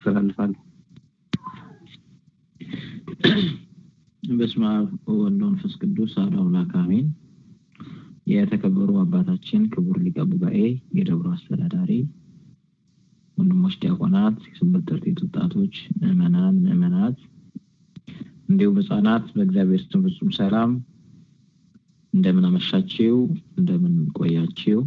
አስተላልፋለሁ። በስመ አብ ወወልድ ወመንፈስ ቅዱስ አሐዱ አምላክ አሜን። የተከበሩ አባታችን ክቡር ሊቀ ጉባኤ፣ የደብሩ አስተዳዳሪ፣ ወንድሞች ዲያቆናት፣ የሰንበት ትምህርት ቤት ወጣቶች፣ ምዕመናት እንዲሁም ሕፃናት በእግዚአብሔር ስም ፍጹም ሰላም እንደምን አመሻችሁ፣ እንደምን ቆያችሁ፣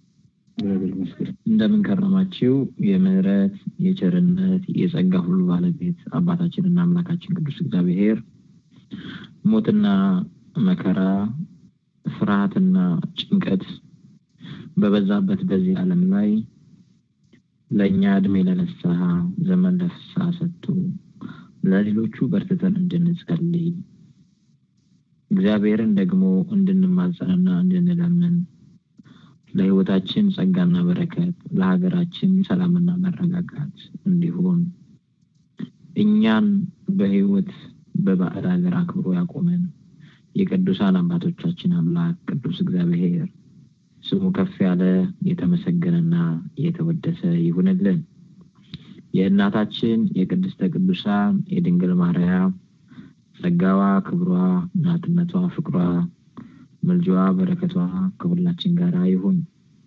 እንደምን ከረማችሁ። የምህረት የቸርነት የጸጋ ሁሉ ባለቤት አባታችንና አምላካችን ቅዱስ እግዚአብሔር ሞትና መከራ ፍርሃትና ጭንቀት በበዛበት በዚህ ዓለም ላይ ለኛ እድሜ ለንስሐ ዘመን ለፍስሐ ሰጥቶ ለሌሎቹ በርትተን እንድንጸልይ እግዚአብሔርን ደግሞ እንድንማጸንና እንድንለምን ለህይወታችን ጸጋና በረከት ለሀገራችን ሰላምና መረጋጋት እንዲሆን እኛን በህይወት በባዕድ ሀገር አክብሮ ያቆመን የቅዱሳን አባቶቻችን አምላክ ቅዱስ እግዚአብሔር ስሙ ከፍ ያለ የተመሰገነና የተወደሰ ይሁንልን። የእናታችን የቅድስተ ቅዱሳን የድንግል ማርያም ጸጋዋ ክብሯ እናትነቷ ፍቅሯ መልጇዋ በረከቷ ከሁላችን ጋር ይሁን።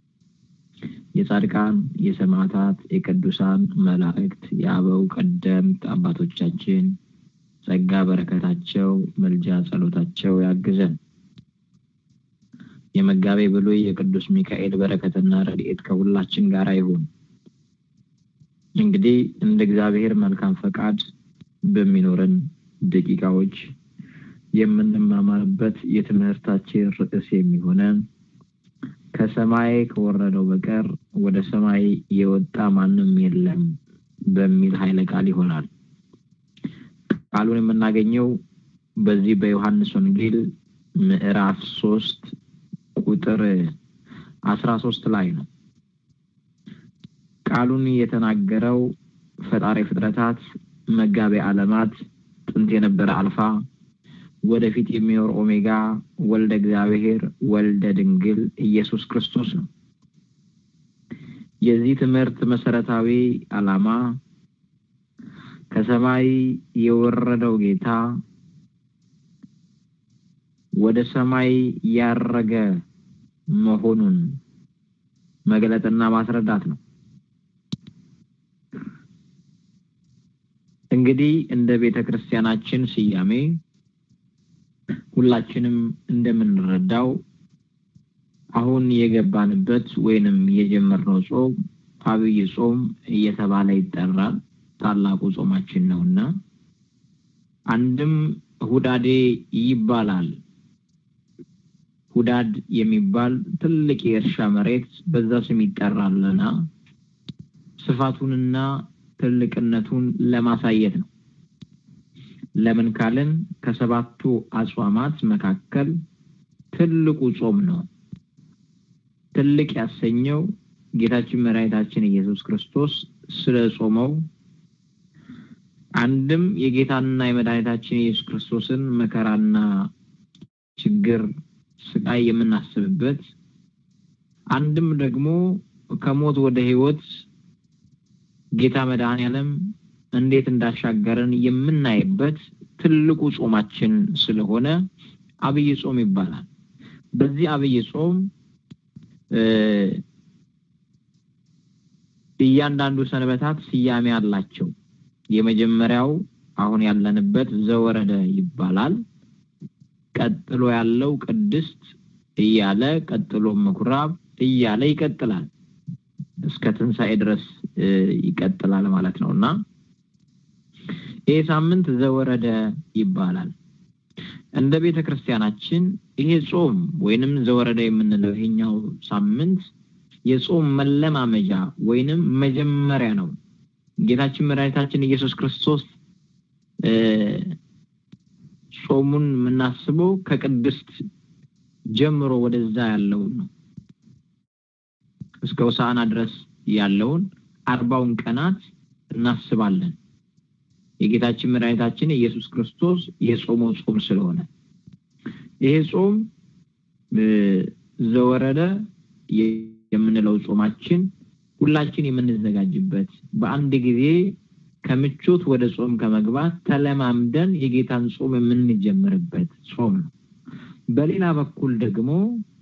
የጻድቃን የሰማዕታት የቅዱሳን መላእክት የአበው ቀደምት አባቶቻችን ጸጋ በረከታቸው መልጃ ጸሎታቸው ያግዘን። የመጋቤ ብሉይ የቅዱስ ሚካኤል በረከትና ረድኤት ከሁላችን ጋር ይሁን። እንግዲህ እንደ እግዚአብሔር መልካም ፈቃድ በሚኖረን ደቂቃዎች የምንማማርበት የትምህርታችን ርዕስ የሚሆነው ከሰማይ ከወረደው በቀር ወደ ሰማይ የወጣ ማንም የለም በሚል ኃይለ ቃል ይሆናል። ቃሉን የምናገኘው በዚህ በዮሐንስ ወንጌል ምዕራፍ 3 ቁጥር 13 ላይ ነው። ቃሉን የተናገረው ፈጣሪ ፍጥረታት መጋቤ ዓለማት ጥንት የነበረ አልፋ ወደፊት የሚኖር ኦሜጋ ወልደ እግዚአብሔር ወልደ ድንግል ኢየሱስ ክርስቶስ ነው። የዚህ ትምህርት መሰረታዊ ዓላማ ከሰማይ የወረደው ጌታ ወደ ሰማይ ያረገ መሆኑን መግለጥና ማስረዳት ነው። እንግዲህ እንደ ቤተክርስቲያናችን ስያሜ ሁላችንም እንደምንረዳው አሁን የገባንበት ወይንም የጀመርነው ጾም አብይ ጾም እየተባለ ይጠራል። ታላቁ ጾማችን ነውና አንድም ሁዳዴ ይባላል። ሁዳድ የሚባል ትልቅ የእርሻ መሬት በዛ ስም ይጠራልና ስፋቱንና ትልቅነቱን ለማሳየት ነው። ለምን ካልን ከሰባቱ አጽዋማት መካከል ትልቁ ጾም ነው። ትልቅ ያሰኘው ጌታችን መድኃኒታችን ኢየሱስ ክርስቶስ ስለ ጾመው አንድም የጌታና የመድኃኒታችን ኢየሱስ ክርስቶስን መከራና ችግር ስቃይ የምናስብበት አንድም ደግሞ ከሞት ወደ ህይወት ጌታ መድኃኒዓለም እንዴት እንዳሻገረን የምናይበት ትልቁ ጾማችን ስለሆነ አብይ ጾም ይባላል። በዚህ አብይ ጾም እያንዳንዱ ሰንበታት ስያሜ አላቸው። የመጀመሪያው አሁን ያለንበት ዘወረደ ይባላል። ቀጥሎ ያለው ቅድስት እያለ ቀጥሎ ምኩራብ እያለ ይቀጥላል። እስከ ትንሣኤ ድረስ ይቀጥላል ማለት ነውና ይሄ ሳምንት ዘወረደ ይባላል። እንደ ቤተክርስቲያናችን ይሄ ጾም ወይንም ዘወረደ የምንለው ይሄኛው ሳምንት የጾም መለማመጃ ወይንም መጀመሪያ ነው። ጌታችን መድኃኒታችን ኢየሱስ ክርስቶስ ጾሙን የምናስበው ከቅድስት ጀምሮ ወደዛ ያለውን ነው። እስከ ሆሳዕና ድረስ ያለውን 40 ቀናት እናስባለን። የጌታችን መድኃኒታችን ኢየሱስ ክርስቶስ የጾመው ጾም ስለሆነ ይሄ ጾም ዘወረደ የምንለው ጾማችን ሁላችን የምንዘጋጅበት በአንድ ጊዜ ከምቾት ወደ ጾም ከመግባት ተለማምደን የጌታን ጾም የምንጀምርበት ጾም ነው። በሌላ በኩል ደግሞ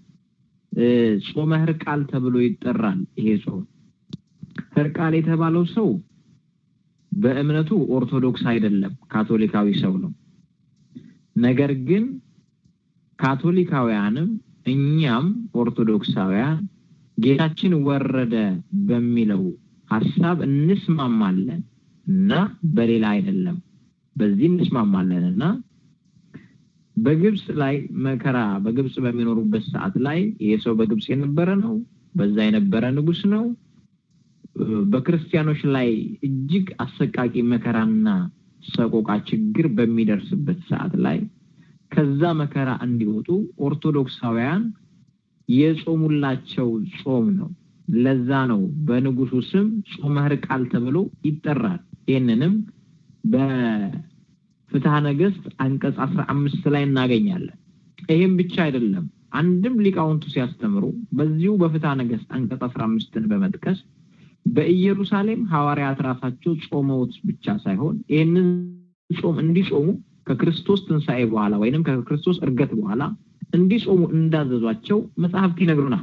ጾመ ሕርቃል ተብሎ ይጠራል። ይሄ ጾም ሕርቃል የተባለው ሰው በእምነቱ ኦርቶዶክስ አይደለም፣ ካቶሊካዊ ሰው ነው። ነገር ግን ካቶሊካውያንም እኛም ኦርቶዶክሳውያን ጌታችን ወረደ በሚለው ሐሳብ እንስማማለን እና በሌላ አይደለም። በዚህ እንስማማለንና በግብጽ ላይ መከራ በግብጽ በሚኖሩበት ሰዓት ላይ የሰው በግብጽ የነበረ ነው፣ በዛ የነበረ ንጉስ ነው። በክርስቲያኖች ላይ እጅግ አሰቃቂ መከራና ሰቆቃ ችግር በሚደርስበት ሰዓት ላይ ከዛ መከራ እንዲወጡ ኦርቶዶክሳውያን የጾሙላቸው ጾም ነው። ለዛ ነው በንጉሱ ስም ጾመ ሕርቃል ተብሎ ይጠራል። ይሄንንም በፍትሐ ነገሥት አንቀጽ 15 ላይ እናገኛለን። ይሄም ብቻ አይደለም፣ አንድም ሊቃውንቱ ሲያስተምሩ በዚሁ በፍትሐ ነገሥት አንቀጽ 15ን በመጥቀስ በኢየሩሳሌም ሐዋርያት ራሳቸው ጾመውት ብቻ ሳይሆን ይሄንን ጾም እንዲጾሙ ከክርስቶስ ትንሣኤ በኋላ ወይንም ከክርስቶስ እርገት በኋላ እንዲጾሙ እንዳዘዟቸው መጽሐፍት ይነግሩናል።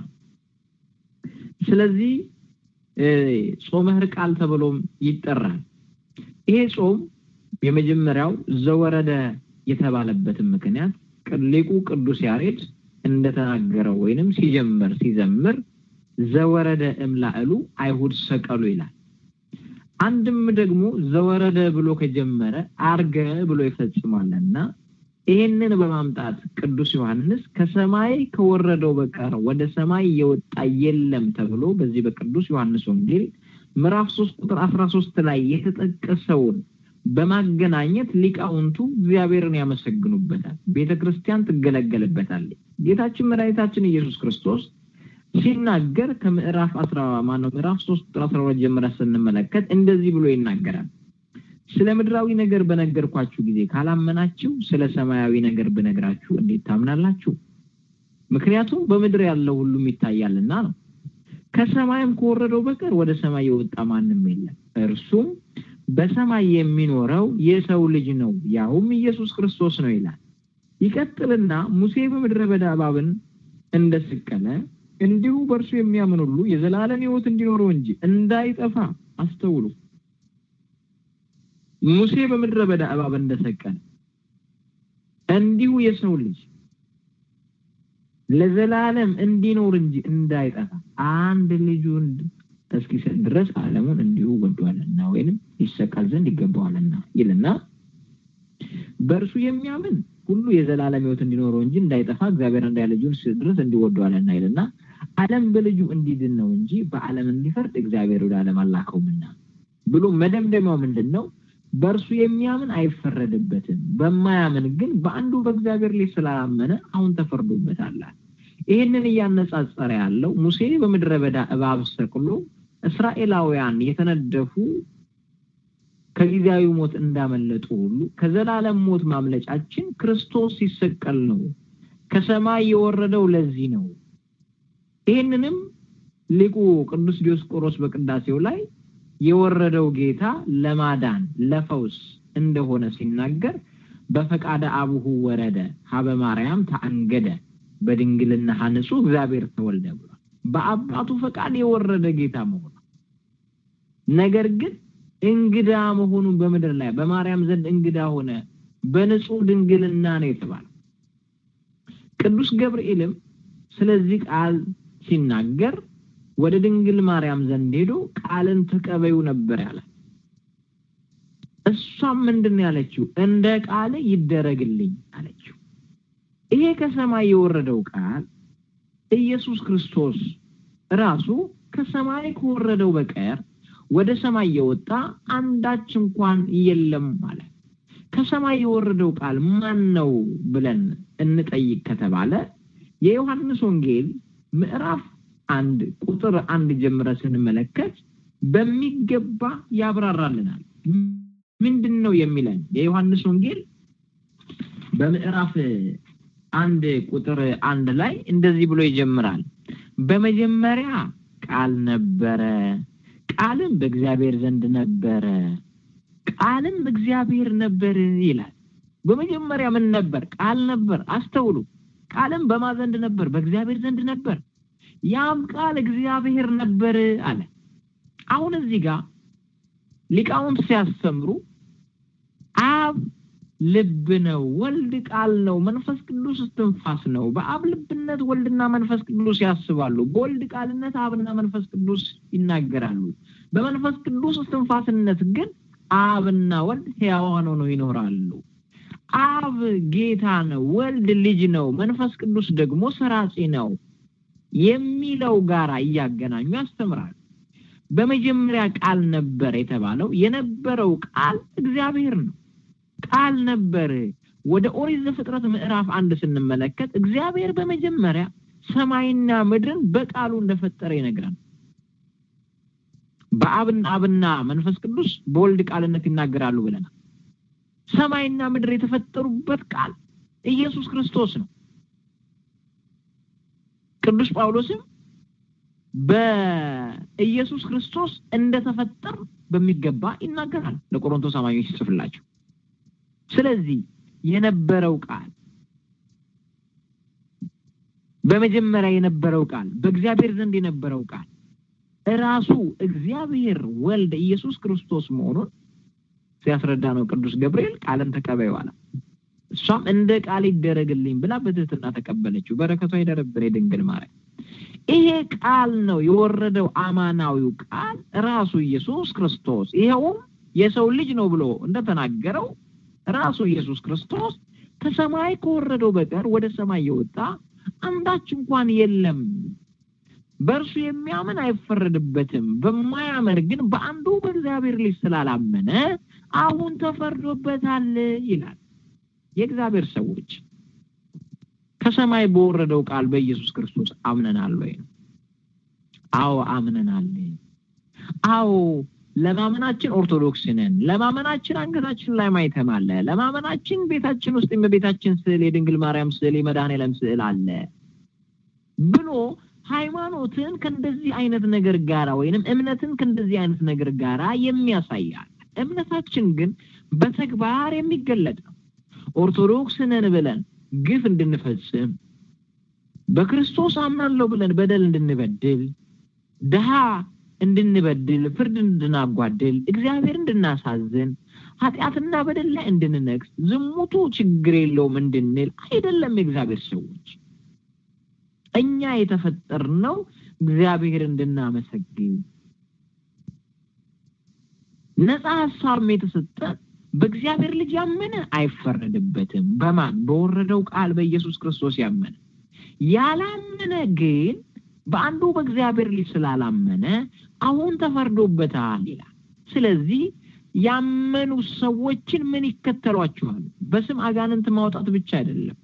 ስለዚህ ጾመ ሕርቃል ተብሎም ይጠራል። ይሄ ጾም የመጀመሪያው ዘወረደ የተባለበት ምክንያት ሊቁ ቅዱስ ያሬድ እንደተናገረው ወይንም ሲዘምር ዘወረደ እምላእሉ አይሁድ ሰቀሉ ይላል። አንድም ደግሞ ዘወረደ ብሎ ከጀመረ አርገ ብሎ ይፈጽማልና ይሄንን በማምጣት ቅዱስ ዮሐንስ ከሰማይ ከወረደው በቀር ወደ ሰማይ የወጣ የለም ተብሎ በዚህ በቅዱስ ዮሐንስ ወንጌል ምዕራፍ 3 ቁጥር 13 ላይ የተጠቀሰውን በማገናኘት ሊቃውንቱ እግዚአብሔርን ያመሰግኑበታል፣ ቤተክርስቲያን ትገለገልበታለች። ጌታችን መድኃኒታችን ኢየሱስ ክርስቶስ ሲናገር ከምዕራፍ 3 ቁጥር 12 ጀምሮ ስንመለከት እንደዚህ ብሎ ይናገራል። ስለ ምድራዊ ነገር በነገርኳችሁ ጊዜ ካላመናችሁ ስለ ሰማያዊ ነገር በነግራችሁ እንዴት ታምናላችሁ? ምክንያቱም በምድር ያለው ሁሉ ይታያልና ነው። ከሰማይም ከወረደው በቀር ወደ ሰማይ የወጣ ማንም የለም፣ እርሱም በሰማይ የሚኖረው የሰው ልጅ ነው፣ ያውም ኢየሱስ ክርስቶስ ነው ይላል። ይቀጥልና ሙሴ በምድረ በዳ እባብን እንደሰቀለ እንዲሁ በእርሱ የሚያምን ሁሉ የዘላለም ሕይወት እንዲኖረው እንጂ እንዳይጠፋ አስተውሉ። ሙሴ በምድረ በዳ እባብ እንደሰቀለ እንዲሁ የሰው ልጅ ለዘላለም እንዲኖር እንጂ እንዳይጠፋ አንድ ልጁን እስኪሰጥ ድረስ ዓለሙን እንዲሁ ወዷልና ወይንም ይሰቀል ዘንድ ይገባዋልና ይልና በእርሱ የሚያምን ሁሉ የዘላለም ሕይወት እንዲኖረው እንጂ እንዳይጠፋ እግዚአብሔር እንዳለ ልጁን ድረስ እንዲወዷልና ይልና ዓለም በልጁ እንዲድን ነው እንጂ በዓለም እንዲፈርድ እግዚአብሔር ወደ ዓለም አላከውምና ብሎ መደምደሚያው ምንድነው? በእርሱ የሚያምን አይፈረድበትም፣ በማያምን ግን በአንዱ በእግዚአብሔር ላይ ስላመነ አሁን ተፈርዶበታል። ይሄንን ያነጻጸረ ያለው ሙሴ በምድረ በዳ እባብ ሰቅሎ እስራኤላውያን የተነደፉ ከጊዜያዊ ሞት እንዳመለጡ ሁሉ ከዘላለም ሞት ማምለጫችን ክርስቶስ ሲሰቀል ነው። ከሰማይ የወረደው ለዚህ ነው። ይሄንንም ሊቁ ቅዱስ ዲዮስቆሮስ በቅዳሴው ላይ የወረደው ጌታ ለማዳን ለፈውስ እንደሆነ ሲናገር በፈቃደ አቡሁ ወረደ ሀበ ማርያም ተአንገደ በድንግልና ሐንጹ እግዚአብሔር ተወልደ ብሏል። በአባቱ ፈቃድ የወረደ ጌታ መሆኑ ነገር ግን እንግዳ መሆኑን በመድር ላይ በማርያም ዘንድ እንግዳ ሆነ፣ በንጹህ ድንግልና ነው የተባለው። ቅዱስ ገብርኤልም ስለዚህ ቃል ሲናገር ወደ ድንግል ማርያም ዘንድ ሄዶ ቃልን ተቀበዩ ነበር ያለ። እሷም ምንድነው ያለችው? እንደ ቃል ይደረግልኝ አለችው። ይሄ ከሰማይ የወረደው ቃል ኢየሱስ ክርስቶስ ራሱ ከሰማይ ከወረደው በቀር ወደ ሰማይ የወጣ አንዳች እንኳን የለም ማለት። ከሰማይ የወረደው ቃል ማን ነው ብለን እንጠይቅ ከተባለ የዮሐንስ ወንጌል ምዕራፍ 1 ቁጥር 1 ጀምረን ስንመለከት በሚገባ ያብራራልናል። ምንድነው የሚለን? የዮሐንስ ወንጌል በምዕራፍ 1 ቁጥር 1 ላይ እንደዚህ ብሎ ይጀምራል። በመጀመሪያ ቃል ነበረ፣ ቃልም በእግዚአብሔር ዘንድ ነበረ፣ ቃልም እግዚአብሔር ነበር ይላል። በመጀመሪያ ምን ነበር? ቃል ነበር። አስተውሉ። ቃልም በማን ዘንድ ነበር? በእግዚአብሔር ዘንድ ነበር። ያም ቃል እግዚአብሔር ነበር አለ። አሁን እዚህ ጋር ሊቃውንት ሲያስተምሩ አብ ልብ ነው፣ ወልድ ቃል ነው፣ መንፈስ ቅዱስ እስትንፋስ ነው። በአብ ልብነት ወልድና መንፈስ ቅዱስ ያስባሉ። በወልድ ቃልነት አብና መንፈስ ቅዱስ ይናገራሉ። በመንፈስ ቅዱስ እስትንፋስነት ግን አብና ወልድ ሕያዋን ሆነው ይኖራሉ። አብ ጌታ ነው፣ ወልድ ልጅ ነው፣ መንፈስ ቅዱስ ደግሞ ሰራጺ ነው የሚለው ጋራ እያገናኙ ያስተምራሉ። በመጀመሪያ ቃል ነበር የተባለው የነበረው ቃል እግዚአብሔር ነው። ቃል ነበር። ወደ ኦሪት ዘፍጥረት ምዕራፍ 1 ስንመለከት እግዚአብሔር በመጀመሪያ ሰማይና ምድርን በቃሉ እንደፈጠረ ይነግራል። በአብና መንፈስ ቅዱስ በወልድ ቃልነት ይናገራሉ ብለናል። ሰማይና ምድር የተፈጠሩበት ቃል ኢየሱስ ክርስቶስ ነው። ቅዱስ ጳውሎስም በኢየሱስ ክርስቶስ እንደተፈጠረ በሚገባ ይናገራል ለቆሮንቶስ አማኞች ሲጽፍላቸው። ስለዚህ የነበረው ቃል በመጀመሪያ የነበረው ቃል በእግዚአብሔር ዘንድ የነበረው ቃል ራሱ እግዚአብሔር ወልድ ኢየሱስ ክርስቶስ መሆኑን ሲያስረዳ ነው ቅዱስ ገብርኤል ቃልን ተቀበዩ አለ። እሷም እንደ ቃል ይደረግልኝ ብላ በትህትና ተቀበለችው። በረከቷ ይደረብን የድንግል ማርያም። ይሄ ቃል ነው የወረደው አማናዊው ቃል ራሱ ኢየሱስ ክርስቶስ። ይሄው የሰው ልጅ ነው ብሎ እንደተናገረው ራሱ ኢየሱስ ክርስቶስ ከሰማይ ከወረደው በቀር ወደ ሰማይ የወጣ አንዳች እንኳን የለም። በእርሱ የሚያምን አይፈረድበትም። በማያምን ግን በአንዱ በእግዚአብሔር ልጅ ስላላመነ አሁን ተፈርዶበታል ይላል። የእግዚአብሔር ሰዎች ከሰማይ በወረደው ቃል በኢየሱስ ክርስቶስ አምነናል ወይ? አዎ አምነናል። አዎ ለማመናችን ኦርቶዶክስ ነን። ለማመናችን አንገታችን ላይ ማይተም አለ። ለማመናችን ቤታችን ውስጥ የቤታችን ስዕል የድንግል ማርያም ስዕል የመድኃኔዓለም ስዕል አለ ብሎ ሃይማኖትን ከእንደዚህ አይነት ነገር ጋራ ወይንም እምነትን ከእንደዚህ አይነት ነገር ጋራ የሚያሳያል። እምነታችን ግን በተግባር የሚገለጥ ነው። ኦርቶዶክስ ነን ብለን ግፍ እንድንፈጽም፣ በክርስቶስ አምናለሁ ብለን በደል እንድንበድል፣ ደሃ እንድንበድል፣ ፍርድ እንድናጓድል፣ እግዚአብሔር እንድናሳዝን፣ ኃጢአትና በደል ላይ እንድንነክስ፣ ዝሙቱ ችግር የለውም እንድንል አይደለም። የእግዚአብሔር ሰዎች እኛ የተፈጠርነው እግዚአብሔር እንድናመሰግን ነፃ ሐሳብ የተሰጠ በእግዚአብሔር ልጅ ያመነ አይፈረድበትም። በማን? በወረደው ቃል በኢየሱስ ክርስቶስ ያመነ። ያላመነ ግን በአንዱ በእግዚአብሔር ልጅ ስላላመነ አሁን ተፈርዶበታል ይላል። ስለዚህ ያመኑ ሰዎችን ምን ይከተሏቸዋል? በስም አጋንንት ማውጣት ብቻ አይደለም።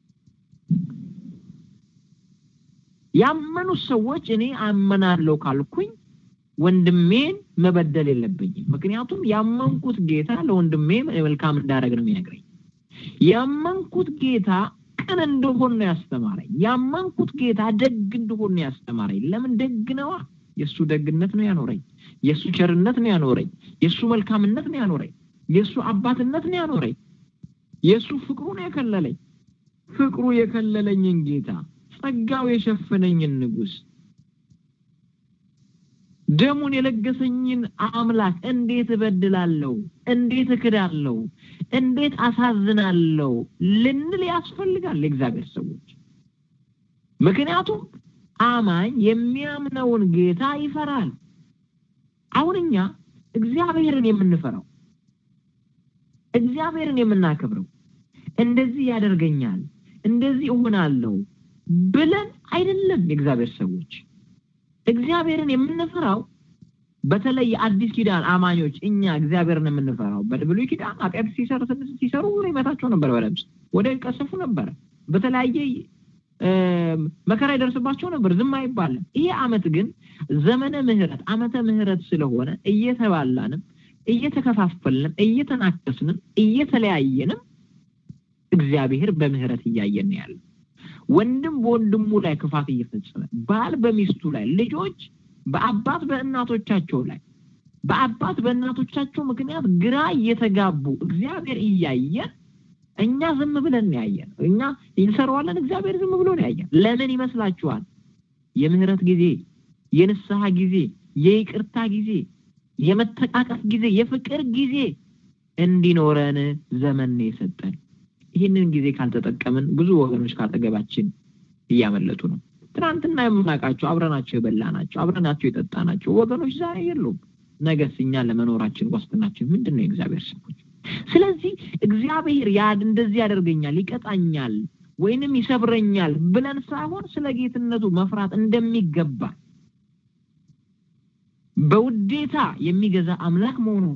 ያመኑ ሰዎች እኔ አመናለሁ ካልኩኝ ወንድሜን መበደል የለብኝም። ምክንያቱም ያመንኩት ጌታ ለወንድሜ መልካም እንዳደረግ ነው የሚነግረኝ። ያመንኩት ጌታ ቅን እንደሆነ ነው ያስተማረኝ። ያመንኩት ጌታ ደግ እንደሆነ ያስተማረኝ። ለምን? ደግ ነው። የሱ ደግነት ነው ያኖረኝ። የሱ ቸርነት ነው ያኖረኝ። የሱ መልካምነት ነው ያኖረኝ። የሱ አባትነት ነው ያኖረኝ። የሱ ፍቅሩ ነው የከለለኝ። ፍቅሩ የከለለኝን ጌታ፣ ጸጋው የሸፈነኝን ንጉስ፣ ደሙን የለገሰኝን አምላክ እንዴት እበድላለሁ? እንዴት እክዳለሁ? እንዴት አሳዝናለሁ ልንል ያስፈልጋል የእግዚአብሔር ሰዎች። ምክንያቱም አማኝ የሚያምነውን ጌታ ይፈራል። አሁንኛ እግዚአብሔርን የምንፈራው፣ እግዚአብሔርን የምናከብረው እንደዚህ ያደርገኛል እንደዚህ እሆናለሁ ብለን አይደለም የእግዚአብሔር ሰዎች። እግዚአብሔርን የምንፈራው በተለይ አዲስ ኪዳን አማኞች እኛ እግዚአብሔርን የምንፈራው በብሉይ ኪዳን ኃጢአት ሲሰሩ ይመታቸው ነበር፣ በለምጽ ወደ ቀሰፉ ነበር፣ በተለያየ መከራ ይደርስባቸው ነበር፣ ዝም አይባልም። ይሄ አመት ግን ዘመነ ምህረት ዓመተ ምህረት ስለሆነ እየተባላንም እየተከፋፈልንም እየተናከስንም እየተለያየንም እግዚአብሔር በምህረት እያየን ያለው። ወንድም በወንድሙ ላይ ክፋት እየፈጸመ፣ ባል በሚስቱ ላይ፣ ልጆች በአባት በእናቶቻቸው ላይ በአባት በእናቶቻቸው ምክንያት ግራ እየተጋቡ እግዚአብሔር እያየ እኛ ዝም ብለን ያያየን እኛ እንሰራዋለን እግዚአብሔር ዝም ብሎ ነው ያያየን ለምን ይመስላችኋል የምህረት ጊዜ የንስሐ ጊዜ የይቅርታ ጊዜ የመተቃቀፍ ጊዜ የፍቅር ጊዜ እንዲኖረን ዘመን ነው የሰጠን ይሄንን ጊዜ ካልተጠቀምን ብዙ ወገኖች ካጠገባችን እያመለጡ ነው ትናንትና የምናቃቸው አብረናቸው የበላናቸው አብረናቸው የጠጣናቸው ወገኖች ዛሬ የሉም ነገስኛ ለመኖራችን ዋስትናችን ምንድነው እግዚአብሔር ሰዎች ስለዚህ እግዚአብሔር ያድ እንደዚህ ያደርገኛል ይቀጣኛል ወይንም ይሰብረኛል ብለን ሳይሆን ስለ ጌትነቱ መፍራት እንደሚገባ በውዴታ የሚገዛ አምላክ መሆኑ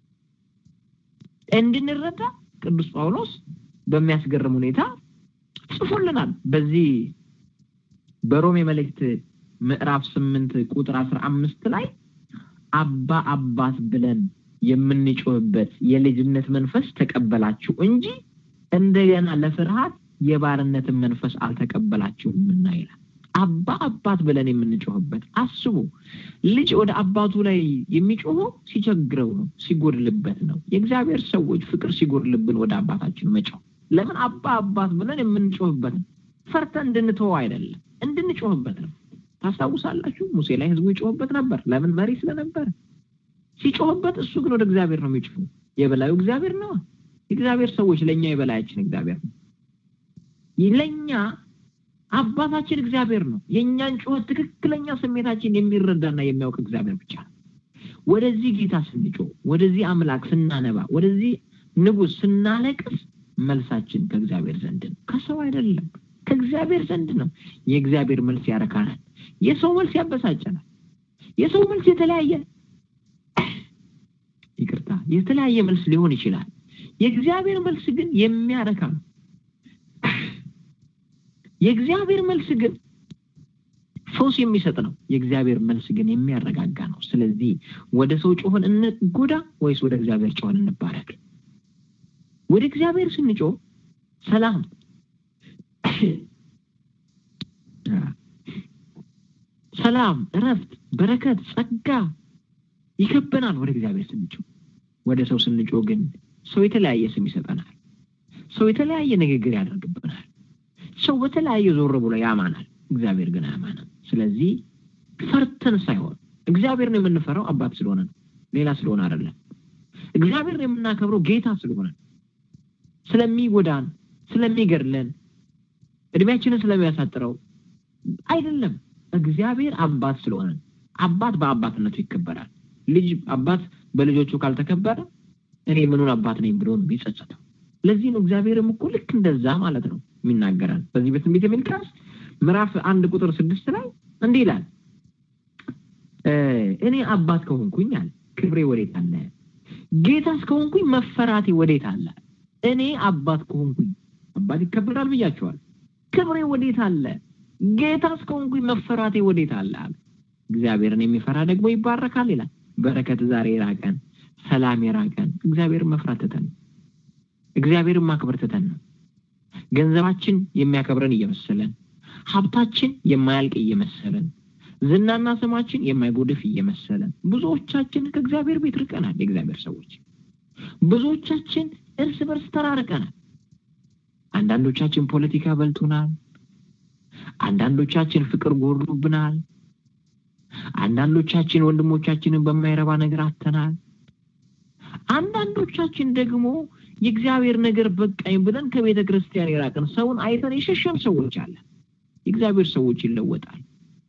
እንድንረዳ ቅዱስ ጳውሎስ በሚያስገርም ሁኔታ ጽፎልናል በዚህ በሮሜ መልእክት ምዕራፍ 8 ቁጥር 15 ላይ አባ አባት ብለን የምንጮህበት የልጅነት መንፈስ ተቀበላችሁ እንጂ እንደገና ለፍርሃት የባርነትን መንፈስ አልተቀበላችሁምና ይላል አባ አባት ብለን የምንጮህበት አስቡ ልጅ ወደ አባቱ ላይ የሚጮህው ሲቸግረው ነው ሲጎድልበት ነው የእግዚአብሔር ሰዎች ፍቅር ሲጎድልብን ወደ አባታችን መጮህ ለምን አባ አባት ብለን የምንጮህበት ፈርተን እንድንተው አይደለም እንድንጮህበት ነው ታስታውሳላችሁ ሙሴ ላይ ህዝቡ ይጮህበት ነበር ለምን መሪ ስለነበር ሲጮህበት እሱ ግን ወደ እግዚአብሔር ነው የሚጮህ የበላዩ እግዚአብሔር ነው እግዚአብሔር ሰዎች ለኛ የበላያችን እግዚአብሔር ነው ይለኛ አባታችን እግዚአብሔር ነው የኛን ጮህ ትክክለኛ ስሜታችን የሚረዳና የሚያውቅ እግዚአብሔር ብቻ ወደዚህ ጌታ ስንጮህ ወደዚህ አምላክ ስናነባ ወደዚህ ንጉስ ስናለቅስ መልሳችን ከእግዚአብሔር ዘንድ ነው ከሰው አይደለም ከእግዚአብሔር ዘንድ ነው የእግዚአብሔር መልስ ያረካናል የሰው መልስ ያበሳጨናል የሰው መልስ የተለያየ መልስ ሊሆን ይችላል የእግዚአብሔር መልስ ግን የሚያረካ ነው የእግዚአብሔር መልስ ግን ፈውስ የሚሰጥ ነው የእግዚአብሔር መልስ ግን የሚያረጋጋ ነው ስለዚህ ወደ ሰው ጮህን እንጎዳ ወይስ ወደ እግዚአብሔር ጮህን እንባረክ ወደ እግዚአብሔር ስንጮህ ሰላም ሰላም እረፍት በረከት ጸጋ ይከበናል ወደ እግዚአብሔር ስንጮህ ወደ ሰው ስንጮህ ግን ሰው የተለያየ ስም ይሰጠናል ሰው የተለያየ ንግግር ያደርግብናል ሰው በተለያየ ዞር ብሎ ያማናል እግዚአብሔር ግን ያማናል ስለዚህ ፈርተን ሳይሆን እግዚአብሔር ነው የምንፈራው አባት ስለሆነ ሌላ ስለሆነ አይደለም እግዚአብሔር የምናከብረው ጌታ ስለሆነ ስለሚጎዳን ስለሚገርለን እድሜያችንን ስለሚያሳጥረው አይደለም እግዚአብሔር አባት ስለሆነ አባት በአባትነቱ ይከበራል ልጅ አባት በልጆቹ ካልተከበረ እኔ ምኑን አባት ነኝ ብሎ ቢጸጸተው ለዚህ ነው እግዚአብሔርም እኮ ልክ እንደዛ ማለት ነው የሚናገራል በዚህ በትንቢተ ሚልክያስ ምዕራፍ 1 ቁጥር 6 ላይ እንዲህ ይላል እኔ አባት ከሆንኩኝ አለ ክብሬ ወዴት አለ ጌታስ ከሆንኩኝ መፈራቴ ወዴት አለ እኔ አባት ከሆንኩኝ አባት ይከበራል ብያቸዋል ክብሬ ወዴት አለ ጌታስ ከሆንኩኝ መፈራቴ ወዴት አለ እግዚአብሔርን የሚፈራ ደግሞ ይባረካል ይላል በረከት ዛሬ ይራቀን ሰላም ይራቀን እግዚአብሔር መፍራት ተተን እግዚአብሔርን ማክበር ተተን ገንዘባችን የሚያከብረን እየመሰለን ሀብታችን የማያልቅ እየመሰለን ዝናና ስማችን የማይጎድፍ እየመሰለን ብዙዎቻችን ከእግዚአብሔር ቤት ርቀናል የእግዚአብሔር ሰዎች ብዙዎቻችን እርስ በርስ ተራርቀናል አንዳንዶቻችን ፖለቲካ በልቶናል አንዳንዶቻችን ፍቅር ጎድሎብናል አንዳንዶቻችን ወንድሞቻችንን በማይረባ ነገር አተናል አንዳንዶቻችን ደግሞ የእግዚአብሔር ነገር በቃኝ ብለን ከቤተ ክርስቲያን ይራቀን ሰውን አይተን የሸሸን ሰዎች አለ የእግዚአብሔር ሰዎች ይለወጣል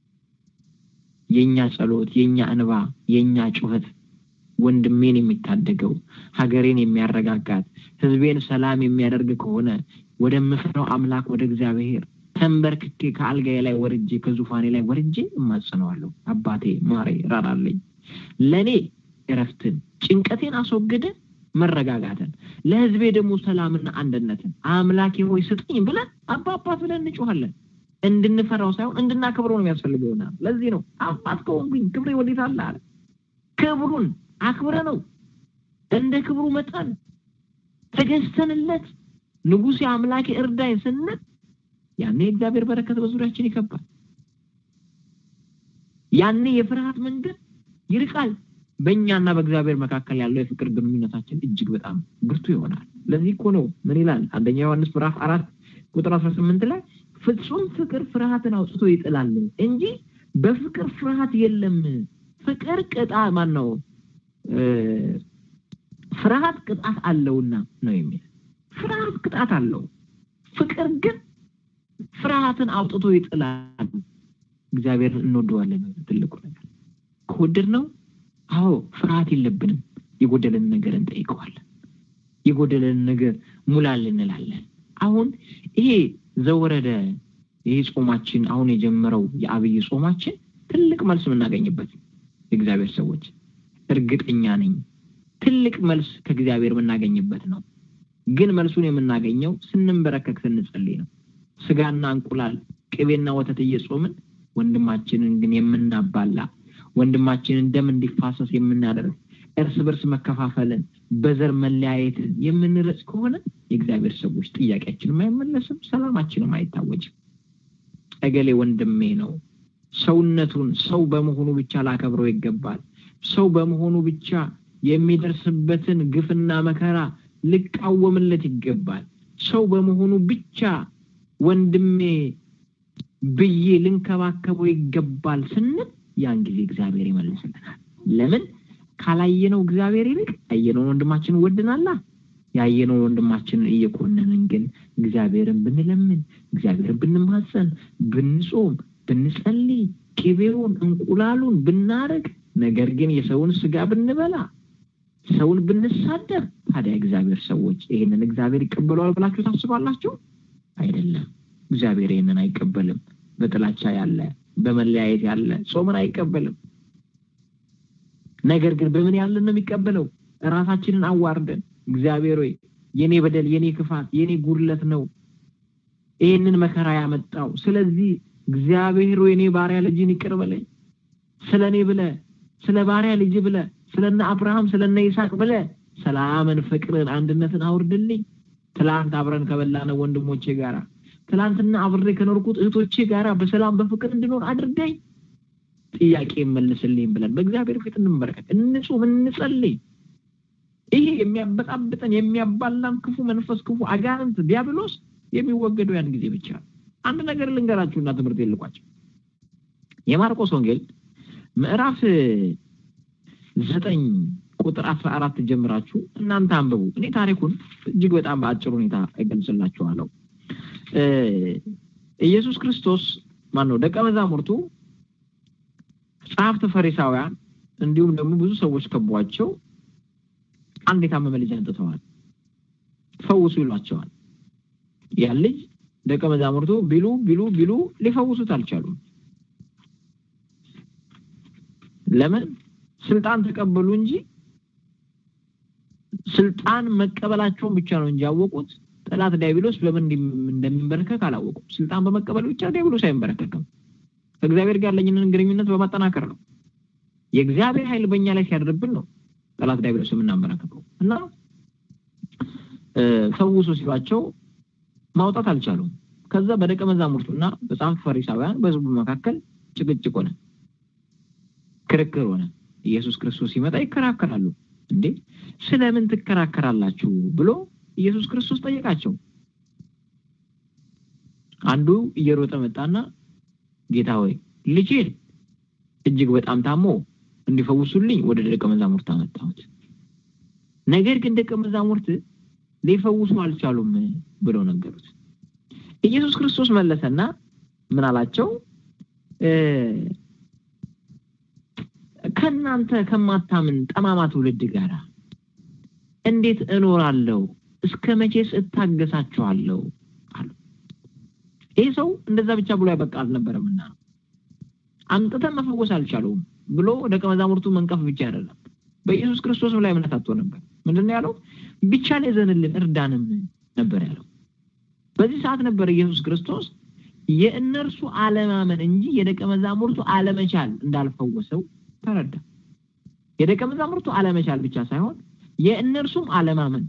የኛ ጸሎት የኛ እንባ የኛ ጩኸት ወንድሜን የሚታደገው ሀገሬን የሚያረጋጋት ህዝቤን ሰላም የሚያደርግ ከሆነ ወደምፈራው አምላክ ወደ እግዚአብሔር ተንበርክኬ ከአልጋዬ ላይ ወርጄ ከዙፋኔ ላይ ወርጄ እማጸነዋለሁ አባቴ ማሬ ራራልኝ ለኔ እረፍትን ጭንቀቴን አስወግደ መረጋጋትን ለህዝቤ ደግሞ ሰላምና አንድነትን አምላኬ ሆይ ስጠኝ ብለን አባት ብለን እንጮሃለን እንድንፈራው ሳይሆን እንድናከብረው ነው የሚያስፈልገውና ለዚህ ነው አባት ከሆንኩኝ ክብሬ ወዴት አለ ክብሩን አክብረነው እንደ ክብሩ መጠን ተገዝተንለት ንጉስ አምላኬ እርዳኝ ስንል ያኔ እግዚአብሔር በረከት በዙሪያችን ይከባል ያኔ የፍርሃት መንገድ ይርቃል በእኛና በእግዚአብሔር መካከል ያለው የፍቅር ግንኙነታችን እጅግ በጣም ብርቱ ይሆናል። ለዚህ እኮ ነው ምን ይላል አንደኛ ዮሐንስ ምዕራፍ 4 ቁጥር 18 ላይ ፍጹም ፍቅር ፍርሃትን አውጥቶ ይጥላል እንጂ በፍቅር ፍርሃት የለም። ፍቅር ቅጣት ማነው ፍርሃት ቅጣት አለውና ነው የሚል። ፍርሃት ቅጣት አለው፣ ፍቅር ግን ፍርሃትን አውጥቶ ይጥላል። እግዚአብሔር እንወደዋለን ትልቁ ነገር ከወደድነው አዎ ፍርሃት የለብንም። የጎደለን ነገር እንጠይቀዋለን፣ የጎደለን ነገር ሙላልን እንላለን። አሁን ይሄ ዘወረደ ይሄ ጾማችን አሁን የጀመረው የአብይ ጾማችን ትልቅ መልስ የምናገኝበት የእግዚአብሔር ሰዎች እርግጠኛ ነኝ ትልቅ መልስ ከእግዚአብሔር የምናገኝበት ነው። ግን መልሱን የምናገኘው ስንንበረከክ ስንጸልይ ነው። ስጋና እንቁላል ቅቤና ወተት እየጾምን ወንድማችንን ግን የምናባላ ወንድማችንን ደም እንዲፋሰስ የምናደርግ እርስ በርስ መከፋፈልን በዘር መለያየትን የምንረጽ ከሆነ የእግዚአብሔር ሰዎች ጥያቄያችንን አይመለስም፣ ሰላማችንም አይታወጅም። እገሌ ወንድሜ ነው ሰውነቱን ሰው በመሆኑ ብቻ ላከብረው ይገባል፣ ሰው በመሆኑ ብቻ የሚደርስበትን ግፍና መከራ ልቃወምለት ይገባል፣ ሰው በመሆኑ ብቻ ወንድሜ ብዬ ልንከባከበው ይገባል ስንል ያን ጊዜ እግዚአብሔር ይመልስልናል። ለምን ካላየነው እግዚአብሔር ይልቅ ያየነው ወንድማችንን ወድናላ። ያየነው ወንድማችንን እየኮነንን ግን እግዚአብሔርን ብንለምን እግዚአብሔርን ብንማጸን ብንጾም ብንጸልይ ቅቤውን እንቁላሉን ብናረግ ነገር ግን የሰውን ስጋ ብንበላ ሰውን ብንሳደብ ታዲያ እግዚአብሔር ሰዎች ይሄንን እግዚአብሔር ይቀበላል ብላችሁ ታስባላችሁ? አይደለም። እግዚአብሔር ይሄንን አይቀበልም። በጥላቻ ያለ በመለያየት ያለ ጾምን አይቀበልም። ነገር ግን በምን ያለን ነው የሚቀበለው? ራሳችንን አዋርደን እግዚአብሔር ሆይ የኔ በደል የኔ ክፋት የኔ ጉድለት ነው ይሄንን መከራ ያመጣው፣ ስለዚህ እግዚአብሔር ሆይ የኔ ባሪያ ልጅን ይቅር በለኝ፣ ስለኔ ብለ ስለ ባሪያ ልጅ ብለ ስለነ አብርሃም ስለነ ይስሐቅ ብለ ሰላምን ፍቅርን አንድነትን አውርድልኝ። ትላንት አብረን ከበላነ ወንድሞቼ ጋራ ትላንትና አብሬ ከኖርኩት እህቶቼ ጋራ በሰላም በፍቅር እንድኖር አድርገኝ፣ ጥያቄ መልስልኝ ብለን በእግዚአብሔር ፊት እንመረከክ፣ እንጹም፣ እንጸልይ። ይሄ የሚያበጣብጠን የሚያባላን ክፉ መንፈስ ክፉ አጋንንት ዲያብሎስ የሚወገደው ያን ጊዜ ብቻ። አንድ ነገር ልንገራችሁና ትምህርት ይልቋችሁ። የማርቆስ ወንጌል ምዕራፍ 9 ቁጥር 14 ጀምራችሁ እናንተ አንብቡ። እኔ ታሪኩን እጅግ በጣም በአጭር ሁኔታ እገልጽላችኋለሁ። ኢየሱስ ክርስቶስ ማነው ደቀ መዛሙርቱ ጻፍት ፈሪሳውያን እንዲሁም ደግሞ ብዙ ሰዎች ከቧቸው አንድ የታመመ ልጅ አንጥተዋል፣ ፈውሱ ይሏቸዋል። ያ ልጅ ደቀ መዛሙርቱ ቢሉ ሊፈውሱት አልቻሉም። ለምን? ስልጣን ተቀበሉ እንጂ ስልጣን መቀበላቸውን ብቻ ነው እንጂ ያወቁት ጠላት ዲያብሎስ በምን እንደሚንበረከክ አላወቁም። ስልጣን በመቀበል ብቻ ዲያብሎስ አይንበረከክም። ከእግዚአብሔር ጋር ያለንን ግንኙነት በማጠናከር ነው። የእግዚአብሔር ኃይል በእኛ ላይ ሲያደርብን ነው ጠላት ዲያብሎስ የምናንበረከከው። እና ፈውሱ ሲሏቸው ማውጣት አልቻሉም። ከዛ በደቀ መዛሙርቱና በጻፍት ፈሪሳውያን በሕዝቡ መካከል ጭቅጭቅ ሆነ፣ ክርክር ሆነ። ኢየሱስ ክርስቶስ ሲመጣ ይከራከራሉ። እንዴ ስለምን ትከራከራላችሁ ብሎ ኢየሱስ ክርስቶስ ጠየቃቸው። አንዱ እየሮጠ መጣና ጌታ ሆይ ልጄ እጅግ በጣም ታሞ እንዲፈውሱልኝ ወደ ደቀ መዛሙርት አመጣሁት፣ ነገር ግን ደቀ መዛሙርት ሊፈውሱ አልቻሉም ብሎ ነገሩት። ኢየሱስ ክርስቶስ መለሰና ምን አላቸው? ከናንተ ከማታምን ጠማማ ትውልድ ጋር እንዴት እኖራለሁ? እስከ መቼስ እታገሳቸዋለሁ አሉ። ይሄ ሰው እንደዛ ብቻ ብሎ ያበቃል ነበርምና አንተተን መፈወስ አልቻሉም ብሎ ደቀ መዛሙርቱ መንቀፍ ብቻ አይደለም፣ በኢየሱስ ክርስቶስ ላይ እምነት አጥቶ ነበር። ምንድነው ያለው? ብቻ ለዘንልን እርዳንም ነበር ያለው። በዚህ ሰዓት ነበር ኢየሱስ ክርስቶስ የእነርሱ አለማመን እንጂ የደቀ መዛሙርቱ አለመቻል እንዳልፈወሰው ተረዳ። የደቀ መዛሙርቱ አለመቻል ብቻ ሳይሆን የእነርሱም አለማመን።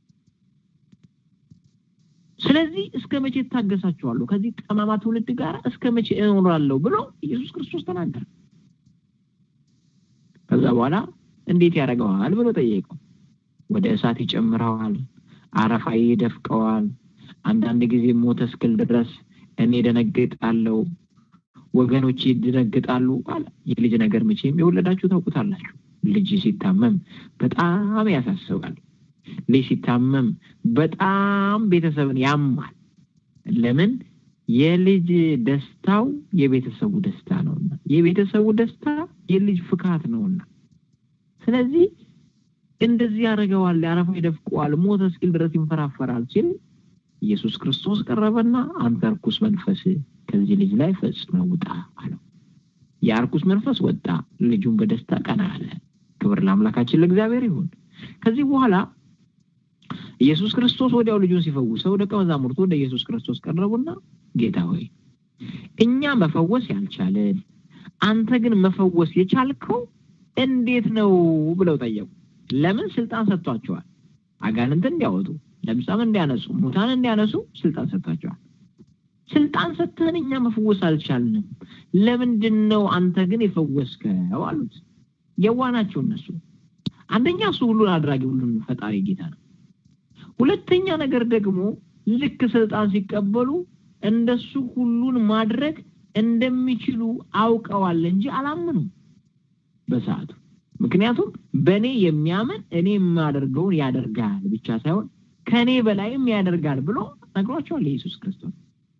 ስለዚህ እስከ መቼ ታገሳቸዋለሁ ከዚህ ጠማማ ትውልድ ጋር እስከ መቼ እኖራለሁ ብሎ ኢየሱስ ክርስቶስ ተናገረ። ከዛ በኋላ እንዴት ያደርገዋል ብሎ ጠየቀው። ወደ እሳት ይጨምረዋል፣ አረፋ ይደፍቀዋል፣ አንዳንድ ጊዜ ሞተ እስክል ድረስ እኔ ደነግጣለሁ፣ ወገኖቼ ይደነግጣሉ አለ። የልጅ ነገር መቼም የወለዳችሁ ታውቁታላችሁ። ልጅ ሲታመም በጣም ያሳስባል። ልጅ ሲታመም በጣም ቤተሰብን ያማል። ለምን? የልጅ ደስታው የቤተሰቡ ደስታ ነውና፣ የቤተሰቡ ደስታ የልጅ ፍካት ነውና። ስለዚህ እንደዚህ ያደርገዋል፣ ያረፋ ይደፍቀዋል፣ ሞተ እስኪል ድረስ ይንፈራፈራል ሲል ኢየሱስ ክርስቶስ ቀረበና አንተ ርኩስ መንፈስ ከዚህ ልጅ ላይ ፈጽመህ ውጣ አለው። ያ ርኩስ መንፈስ ወጣ፣ ልጁን በደስታ ቀና አለ። ክብር ለአምላካችን ለእግዚአብሔር ይሁን። ከዚህ በኋላ ኢየሱስ ክርስቶስ ወዲያው ልጁን ሲፈውሰው ደቀ መዛሙርቱ ወደ ኢየሱስ ክርስቶስ ቀረቡና ጌታ ሆይ እኛ መፈወስ ያልቻለን አንተ ግን መፈወስ የቻልከው እንዴት ነው ብለው ጠየቁ። ለምን? ስልጣን ሰጥቷቸዋል። አጋንንትን እንዲያወጡ፣ ለምጻም እንዲያነሱ፣ ሙታን እንዲያነሱ ስልጣን ሰጥቷቸዋል። ስልጣን ሰጥተን እኛ መፈወስ አልቻልንም፣ ለምንድነው አንተ ግን የፈወስከው አሉት። የዋናቸው እነሱ። አንደኛ እሱ ሁሉን አድራጊ ሁሉን ፈጣሪ ጌታ ነው። ሁለተኛ ነገር ደግሞ ልክ ስልጣን ሲቀበሉ እንደሱ ሁሉን ማድረግ እንደሚችሉ አውቀዋል እንጂ አላመኑም በሰዓቱ። ምክንያቱም በኔ የሚያምን እኔ የማደርገውን ያደርጋል ብቻ ሳይሆን ከኔ በላይም ያደርጋል ብሎ ነግሯቸዋል ኢየሱስ ክርስቶስ።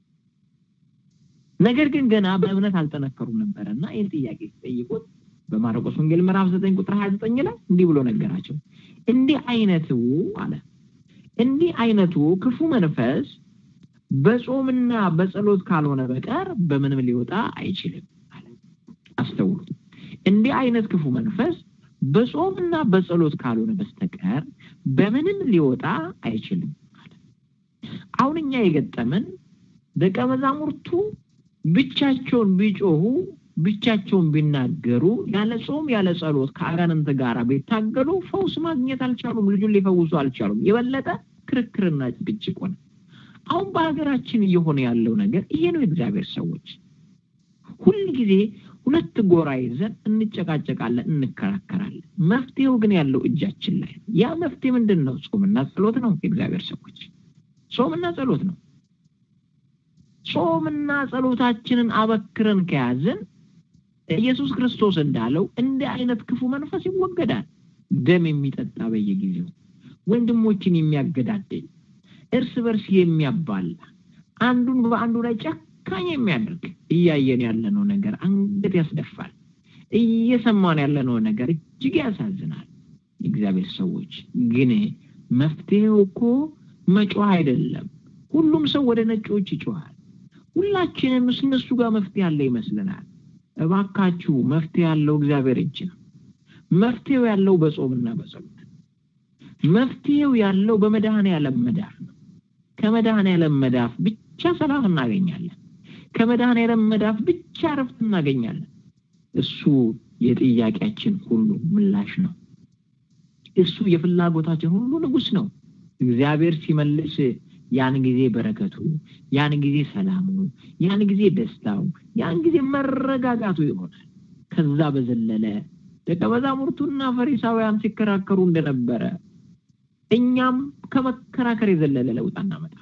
ነገር ግን ገና በእምነት አልተነከሩም ነበርና ይህን ጥያቄ ሲጠይቁት በማርቆስ ወንጌል ምዕራፍ 9 ቁጥር 29 ላይ እንዲህ ብሎ ነገራቸው። እንዲህ አይነቱ ክፉ መንፈስ በጾምና በጸሎት ካልሆነ በቀር በምንም ሊወጣ አይችልም አለ። አስተውሉ። እንዲህ አይነት ክፉ መንፈስ በጾምና በጸሎት ካልሆነ በስተቀር በምንም ሊወጣ አይችልም አለ። አሁንኛ የገጠመን ደቀ መዛሙርቱ ብቻቸውን ቢጮሁ ብቻቸውን ቢናገሩ ያለ ጾም ያለ ጸሎት ከአጋንንት ጋር ቢታገሉ ፈውስ ማግኘት አልቻሉም። ልጁን ሊፈውሱ አልቻሉም። የበለጠ ክርክርና ጭቅጭቅ ሆነ። አሁን በአገራችን እየሆነ ያለው ነገር ይሄ ነው። እግዚአብሔር ሰዎች ሁሉ ጊዜ ሁለት ጎራ ይዘን እንጨቃጨቃለን፣ እንከራከራለን። መፍትሄው ግን ያለው እጃችን ላይ ነው። ያ መፍትሄ ምንድነው? ጾምና ጸሎት ነው። እግዚአብሔር ሰዎች ጾምና ጸሎት ነው። ጾምና ጸሎታችንን አበክረን ከያዝን ኢየሱስ ክርስቶስ እንዳለው እንደ አይነት ክፉ መንፈስ ይወገዳል። ደም የሚጠጣ በየጊዜው ወንድሞችን የሚያገዳድል፣ እርስ በርስ የሚያባላ፣ አንዱን በአንዱ ላይ ጨካኝ የሚያደርግ እያየን ያለነው ነገር አንገት ያስደፋል። እየሰማን ያለነው ነገር እጅግ ያሳዝናል። እግዚአብሔር ሰዎች ግን መፍትሄው እኮ መጮህ አይደለም። ሁሉም ሰው ወደ ነጮች ይጮሃል። ሁላችንም እነሱ ጋር መፍትሄ ያለ ይመስልናል። እባካችሁ መፍትሄ ያለው እግዚአብሔር እጅ ነው። መፍትሄው ያለው በጾምና በጸሎት፣ መፍትሄው ያለው በመድኃኔዓለም መዳፍ ነው። ከመድኃኔዓለም መዳፍ ብቻ ሰላም እናገኛለን። ከመድኃኔዓለም መዳፍ ብቻ ረፍት እናገኛለን። እሱ የጥያቄያችን ሁሉ ምላሽ ነው። እሱ የፍላጎታችን ሁሉ ንጉስ ነው። እግዚአብሔር ሲመልስ ያን ጊዜ በረከቱ፣ ያን ጊዜ ሰላሙ፣ ያን ጊዜ ደስታው፣ ያን ጊዜ መረጋጋቱ ይሆናል። ከዛ በዘለለ ደቀ መዛሙርቱና ፈሪሳውያን ሲከራከሩ እንደነበረ እኛም ከመከራከር የዘለለ ለውጥ እናመጣ።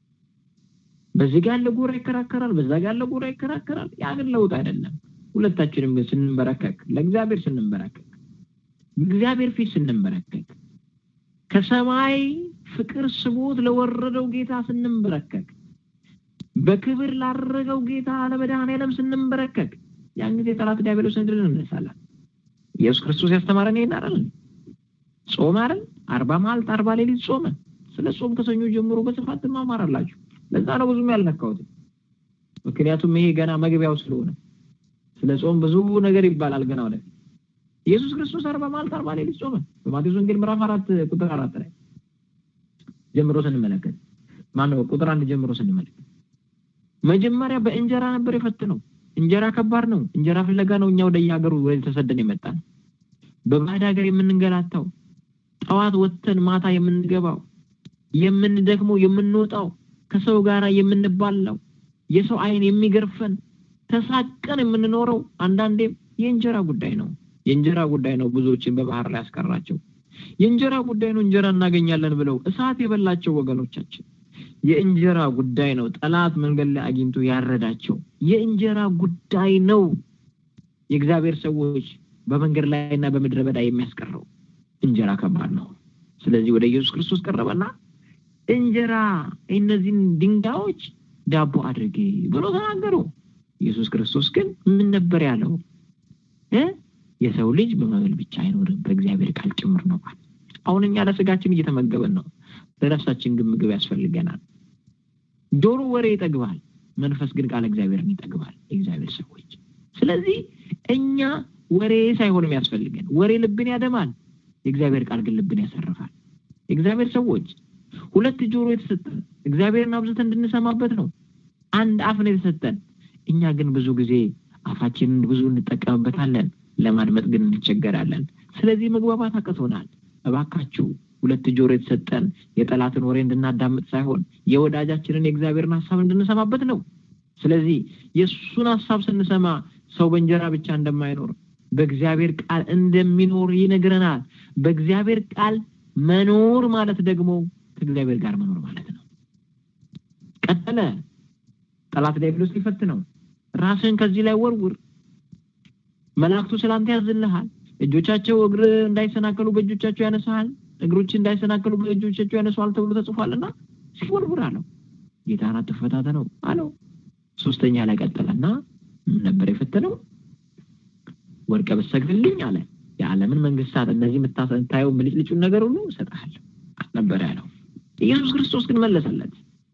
በዚህ ጋር ለጎራ ይከራከራል፣ በዛ ጋር ለጎራ ይከራከራል። ያ ግን ለውጥ አይደለም። ሁለታችንም ግን ስንበረከክ፣ ለእግዚአብሔር ስንበረከክ፣ እግዚአብሔር ፊት ስንበረከክ፣ ከሰማይ ፍቅር ስቦት ለወረደው ጌታ ስንበረከክ፣ በክብር ላረገው ጌታ ለመድኃኔዓለም ስንበረከክ፣ ያን ጊዜ ጠላት ዲያብሎስን ድል እንነሳለን። ኢየሱስ ክርስቶስ ያስተማረን ይሄን አይደል? ጾም አይደል? 40 መዓልት 40 ሌሊት ጾመ። ስለ ጾም ከሰኞ ጀምሮ በስፋት ማማራላችሁ። ለዛ ነው ብዙም ያልነካሁት። ምክንያቱም ይሄ ገና መግቢያው ስለሆነ ስለ ጾም ብዙ ነገር ይባላል ገና ወደ ኢየሱስ ክርስቶስ 40 መዓልት 40 ሌሊት ጾመ። በማቴዎስ ወንጌል ምዕራፍ 4 ቁጥር 4 ላይ ጀምሮ ስንመለከት ማነው ቁጥር 1 ጀምሮ ስንመለከት መጀመሪያ በእንጀራ ነበር የፈተነው። እንጀራ ከባድ ነው። እንጀራ ፍለጋ ነው እኛ ወደ ያገሩ ወይ ተሰደን የመጣን። በባዕድ ሀገር የምንንገላታው፣ ጠዋት ወጥተን ማታ የምንገባው፣ የምንደክመው፣ የምንወጣው፣ ከሰው ጋር የምንባላው፣ የሰው አይን የሚገርፈን፣ ተሳቀን የምንኖረው አንዳንዴ የእንጀራ ጉዳይ ነው። የእንጀራ ጉዳይ ነው ብዙዎችን በባህር ላይ ያስቀራቸው። የእንጀራ ጉዳይ ነው እንጀራ እናገኛለን ብለው እሳት የበላቸው ወገኖቻችን። የእንጀራ ጉዳይ ነው ጠላት መንገድ ላይ አግኝቶ ያረዳቸው። የእንጀራ ጉዳይ ነው የእግዚአብሔር ሰዎች በመንገድ ላይና በመድረ በዳ የሚያስቀረው። እንጀራ ከባድ ነው። ስለዚህ ወደ ኢየሱስ ክርስቶስ ቀረበና እንጀራ እነዚህን ድንጋዮች ዳቦ አድርጌ ብሎ ተናገረው። ኢየሱስ ክርስቶስ ግን ምን ነበር ያለው? የሰው ልጅ በመብል ብቻ አይኖርም በእግዚአብሔር ቃል ጭምር ነው። አሁን እኛ ለስጋችን እየተመገበን ነው፣ ለነፍሳችን ግን ምግብ ያስፈልገናል። ጆሮ ወሬ ይጠግባል፣ መንፈስ ግን ቃል እግዚአብሔርን ይጠግባል። እግዚአብሔር ሰዎች ስለዚህ እኛ ወሬ ሳይሆን የሚያስፈልገን ወሬ ልብን ያደማል፣ የእግዚአብሔር ቃል ግን ልብን ያሰርፋል። እግዚአብሔር ሰዎች ሁለት ጆሮ የተሰጠን እግዚአብሔርን አብዝተን እንድንሰማበት ነው። አንድ አፍ ነው የተሰጠን። እኛ ግን ብዙ ጊዜ አፋችንን ብዙ እንጠቀምበታለን፣ ለማድመጥ ግን እንቸገራለን። ስለዚህ መግባባት አቅቶናል። እባካችሁ ሁለት ጆሮ የተሰጠን የጠላትን ወሬ እንድናዳምጥ ሳይሆን የወዳጃችንን የእግዚአብሔርን ሐሳብ እንድንሰማበት ነው። ስለዚህ የሱን ሐሳብ ስንሰማ ሰው በእንጀራ ብቻ እንደማይኖር በእግዚአብሔር ቃል እንደሚኖር ይነግረናል። በእግዚአብሔር ቃል መኖር ማለት ደግሞ ከእግዚአብሔር ጋር መኖር ማለት ነው። ቀጠለ ጠላት ዲያብሎስ ሊፈትነው፣ ራስን ከዚህ ላይ ወርውር፣ መላእክቱ ስላንተ ያዝልሃል፣ እጆቻቸው እግር እንዳይሰናከሉ በእጆቻቸው ያነሳሃል፣ እግሮች እንዳይሰናከሉ በእጆቻቸው ያነሳዋል ተብሎ ተጽፏልና ሲወርውር አለው። ጌታን አትፈታተነው አለው። ሶስተኛ ላይ ቀጠለና ምን ነበር የፈተነው? ወርቀ ብትሰግድልኝ አለ የዓለምን መንግስታት እነዚህ የምታሰንታየው ምልጭልጩን ነገር ሁሉ እሰጥሃለሁ ነበር ያለው። ኢየሱስ ክርስቶስ ግን መለሰለት፣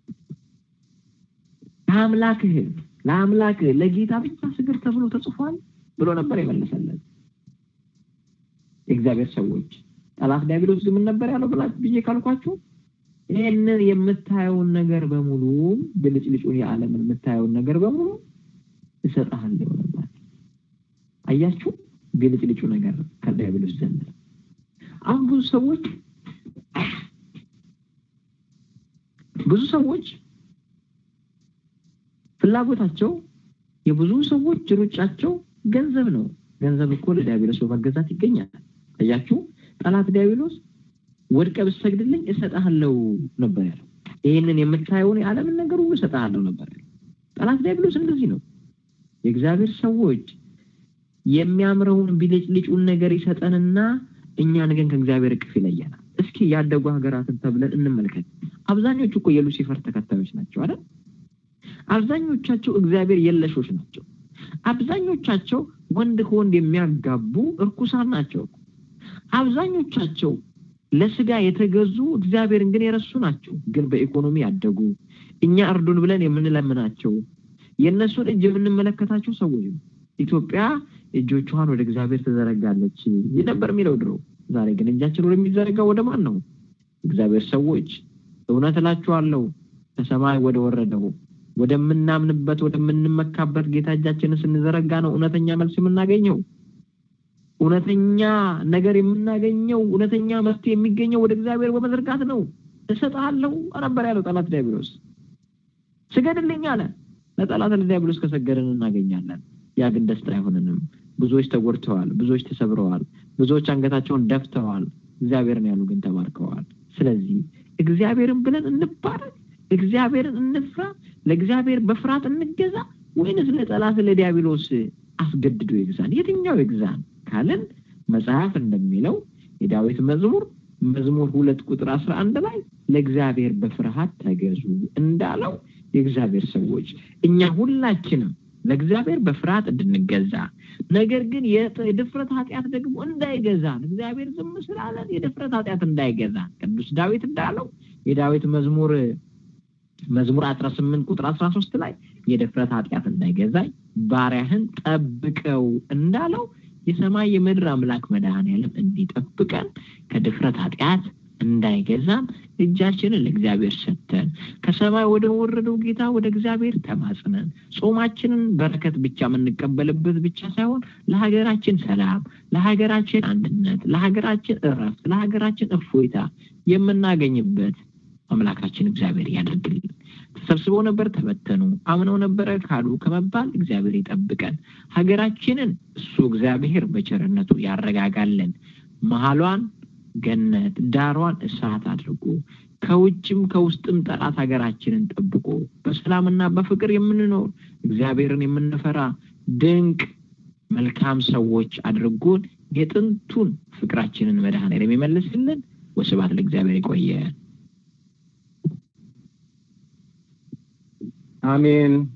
ለአምላክህ ለጌታ ብቻ ስግድ ተብሎ ተጽፏል ብሎ ነበር የመለሰለት። እግዚአብሔር ሰዎች ጠላት ዲያብሎስ ግን ምን ነበር ያለው ብዬ ካልኳችሁ ይሄንን የምታየውን ነገር በሙሉ ብልጭልጩን የዓለምን የምታየውን ነገር በሙሉ እሰጥሃለሁ ነበር። አያችሁ ብልጭልጩ ነገር ከዲያብሎስ ዘንድ። አሁን ብዙ ሰዎች ፍላጎታቸው የብዙ ሰዎች ሩጫቸው ገንዘብ ነው። ገንዘብ እኮ ለዲያብሎስ በመገዛት ይገኛል። አያችሁ ጠላት ዲያብሎስ ወድቀ ብትሰግድልኝ እሰጥሃለሁ ነበር ያለው። ይሄንን የምታየውን የዓለምን ነገር ሁሉ እሰጥሃለሁ ነበር ያለው። ጠላት ዲያብሎስ እንደዚህ ነው። የእግዚአብሔር ሰዎች የሚያምረውን ቢልጭልጩን ነገር ይሰጠንና እኛን ግን ከእግዚአብሔር እቅፍ ይለየናል። እስኪ ያደጉ ሀገራትን ተብለን እንመልከት። አብዛኞቹ እኮ የሉሲፈር ተከታዮች ናቸው አይደል? አብዛኞቻቸው እግዚአብሔር የለሾች ናቸው። አብዛኞቻቸው ወንድ ከወንድ የሚያጋቡ እርኩሳን ናቸው። አብዛኞቻቸው ለስጋ የተገዙ እግዚአብሔርን ግን የረሱ ናቸው። ግን በኢኮኖሚ ያደጉ እኛ እርዱን ብለን የምንለምናቸው የነሱን እጅ የምንመለከታቸው ሰዎች። ኢትዮጵያ እጆቿን ወደ እግዚአብሔር ተዘረጋለች ነበር የሚለው ድሮ። ዛሬ ግን እጃችን ወደሚዘረጋው ወደ ማን ነው? እግዚአብሔር ሰዎች እውነት እላችኋለሁ ከሰማይ ወደ ወረደው ወደምናምንበት ወደምንመካበት ጌታ እጃችንን ስንዘረጋ ነው እውነተኛ መልስ የምናገኘው። እውነተኛ ነገር የምናገኘው፣ እውነተኛ መፍትሄ የሚገኘው ወደ እግዚአብሔር በመዘርጋት ነው። እሰጥሃለሁ ነበር ያለው ጠላት ዲያብሎስ። ስገድልኝ አለ። ለጠላት ለዲያብሎስ ከሰገድን እናገኛለን። ያ ግን ደስታ አይሆንንም። ብዙዎች ተጎድተዋል፣ ብዙዎች ተሰብረዋል፣ ብዙዎች አንገታቸውን ደፍተዋል። እግዚአብሔርን ያሉ ግን ተባርከዋል። ስለዚህ እግዚአብሔርን ብለን እንባረክ፣ እግዚአብሔርን እንፍራ፣ ለእግዚአብሔር በፍርሃት እንገዛ፣ ወይንስ ለጠላት ለዲያብሎስ አስገድዶ ይግዛን? የትኛው ይግዛን ካልን መጽሐፍ እንደሚለው የዳዊት መዝሙር 2 ቁጥር 11 ላይ ለእግዚአብሔር በፍርሃት ተገዙ እንዳለው የእግዚአብሔር ሰዎች እኛ ሁላችንም ለእግዚአብሔር በፍርሃት እንድንገዛ፣ ነገር ግን የድፍረት ኃጢአት ደግሞ እንዳይገዛን፣ እግዚአብሔር ዝም ስላለን የድፍረት ኃጢአት እንዳይገዛን ቅዱስ ዳዊት እንዳለው የዳዊት መዝሙር 18 ቁጥር 13 ላይ የድፍረት ኃጢአት እንዳይገዛኝ ባሪያህን ጠብቀው እንዳለው የሰማይ የምድር አምላክ መድኃኔዓለም እንዲጠብቀን ከድፍረት ኃጢአት እንዳይገዛን እጃችንን ለእግዚአብሔር ሰጥተን ከሰማይ ወደ ወረደው ጌታ ወደ እግዚአብሔር ተማጽነን ጾማችንን በረከት ብቻ የምንቀበልበት ብቻ ሳይሆን ለሀገራችን ሰላም፣ ለሀገራችን አንድነት፣ ለሀገራችን እረፍት፣ ለሀገራችን እፎይታ የምናገኝበት አምላካችን እግዚአብሔር ያድርግልን። ተሰብስበው ነበር ተበተኑ አምነው ነበር ካሉ ከመባል እግዚአብሔር ይጠብቀን ሀገራችንን እሱ እግዚአብሔር በቸርነቱ ያረጋጋልን መሃሏን ገነት ዳሯን እሳት አድርጎ ከውጭም ከውስጥም ጠላት ሀገራችንን ጠብቆ በሰላምና በፍቅር የምንኖር እግዚአብሔርን የምንፈራ ድንቅ መልካም ሰዎች አድርጎን የጥንቱን ፍቅራችንን መድኃኔዓለም ይመልስልን ወስብሐት ለእግዚአብሔር ይቆየን አሜን